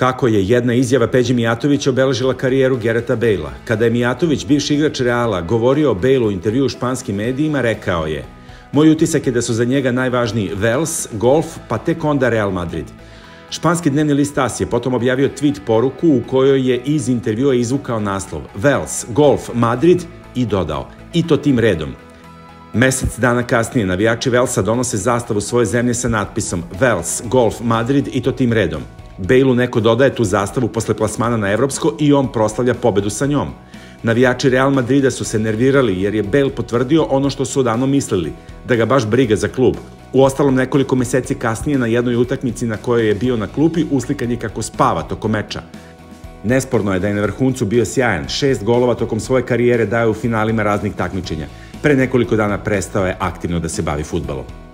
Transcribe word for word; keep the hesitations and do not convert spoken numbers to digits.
Kako je jedna izjava Peđe Mijatovića obeležila karijeru Gareta Bejla. Kada je Mijatović, bivši igrač Reala, govorio o Bejlu u intervju u španskim medijima, rekao je: "Moj utisak je da su za njega najvažniji Vels, golf, pa tek onda Real Madrid." Španski dnevni list A S je potom objavio tweet poruku u kojoj je iz intervjua izvukao naslov Vels, golf, Madrid i dodao: "I to tim redom." Mesec dana kasnije navijači Velsa donose zastavu svoje zemlje sa natpisom Vels, golf, Madrid i to tim redom. Bejlu neko dodaje tu zastavu posle plasmana na evropsko i on proslavlja pobedu sa njom. Navijači Real Madrida su se nervirali jer je Bejl potvrdio ono što su odavno mislili, da ga baš briga za klub. Uostalom, nekoliko meseci kasnije na jednoj utakmici na kojoj je bio na klupi uslikan je kako spava tokom meča. Nesporno je da je na vrhuncu bio sjajan, šest golova tokom svoje karijere daje u finalima raznih takmičenja. Pre nekoliko dana prestao je aktivno da se bavi fudbalom.